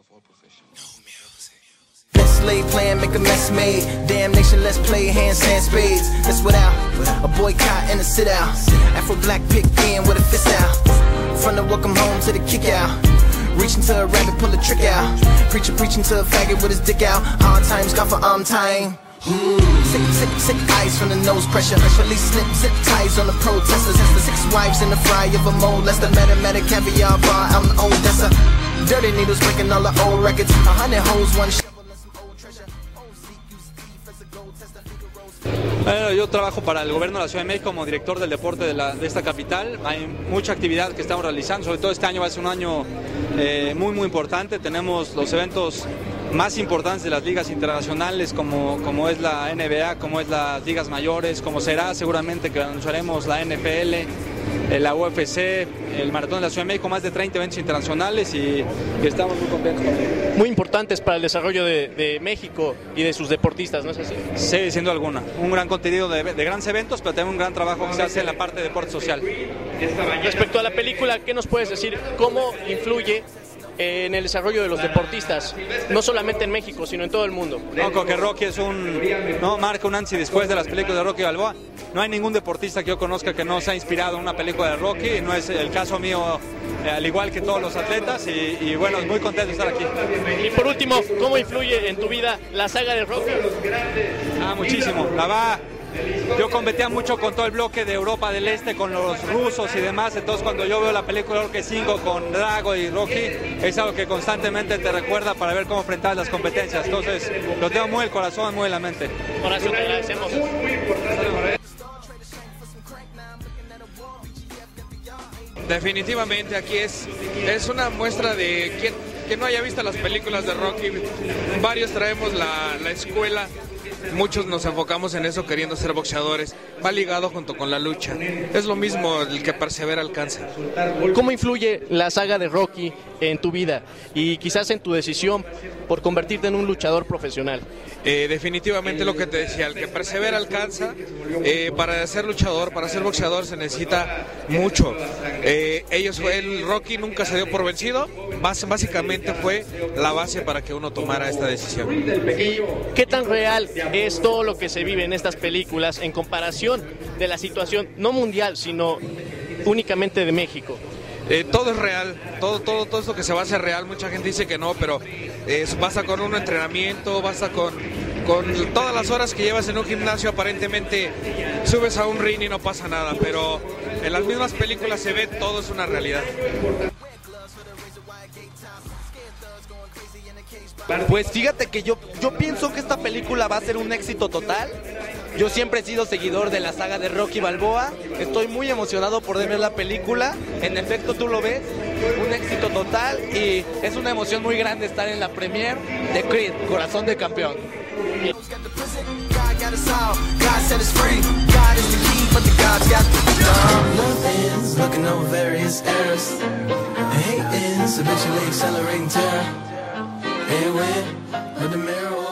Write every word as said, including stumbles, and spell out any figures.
Let's lay plan, make a mess made. Damn nation, let's play hands, sand spades. That's without a boycott and a sit out. Afro black pick in with a fist out. From the welcome home to the kick out. Reaching to a rabbit, pull a trick out. Preacher preaching to a faggot with his dick out. Hard times, got for arm time. Mm. Sick, sick, sick eyes from the nose pressure. Police slip zip ties on the protesters. That's the six wives in the fry of a molester. Mathematic caviar bar out in Odessa. Dirty needles breaking all the old records. A hundred hoes, one shovel and some old treasure. Bueno, yo trabajo para el gobierno de la Ciudad de México como director del deporte de, la, de esta capital. Hay mucha actividad que estamos realizando, sobre todo este año va a ser un año eh, muy muy importante. Tenemos los eventos más importantes de las ligas internacionales como, como es la N B A, como es las ligas mayores, como será seguramente que anunciaremos la N F L, la U F C, el Maratón de la Ciudad de México, más de treinta eventos internacionales y, y estamos muy contentos con ello. Muy importantes para el desarrollo de, de México y de sus deportistas, ¿no es así? Sí, sin duda alguna. Un gran contenido de, de grandes eventos, pero también un gran trabajo que se hace en la parte de deporte social. Respecto a la película, ¿qué nos puedes decir? ¿Cómo influye en el desarrollo de los deportistas, no solamente en México, sino en todo el mundo? No, creo que Rocky es un, no, marca un antes y después de las películas de Rocky Balboa. No hay ningún deportista que yo conozca que no se ha inspirado en una película de Rocky, no es el caso mío, eh, al igual que todos los atletas, y, y bueno, muy contento de estar aquí. Y por último, ¿cómo influye en tu vida la saga de Rocky? Ah, muchísimo, la va... Yo competía mucho con todo el bloque de Europa del Este, con los rusos y demás, entonces cuando yo veo la película Rocky cinco con Drago y Rocky, es algo que constantemente te recuerda para ver cómo enfrentar las competencias, entonces lo tengo muy en el corazón, muy en la mente. Horacio, te agradecemos. Definitivamente aquí es, es una muestra de quien, quien no haya visto las películas de Rocky. Varios traemos la, la escuela. Muchos nos enfocamos en eso queriendo ser boxeadores, va ligado junto con la lucha, es lo mismo, el que persevera alcanza. ¿Cómo influye la saga de Rocky en tu vida y quizás en tu decisión por convertirte en un luchador profesional? Eh, definitivamente lo que te decía, el que persevera alcanza. Eh, para ser luchador, para ser boxeador se necesita mucho. Eh, ellos, el Rocky nunca se dio por vencido, básicamente fue la base para que uno tomara esta decisión. ¿Y qué tan real es todo lo que se vive en estas películas en comparación de la situación no mundial, sino únicamente de México? Eh, todo es real, todo, todo, todo esto que se va a hacer real, mucha gente dice que no, pero eh, basta con un entrenamiento, basta con, con todas las horas que llevas en un gimnasio, aparentemente subes a un ring y no pasa nada, pero en las mismas películas se ve todo es una realidad. Pues fíjate que yo, yo pienso que esta película va a ser un éxito total. Yo siempre he sido seguidor de la saga de Rocky Balboa. Estoy muy emocionado por ver la película. En efecto, tú lo ves, un éxito total y es una emoción muy grande estar en la premiere de Creed, Corazón de Campeón. And when the mirror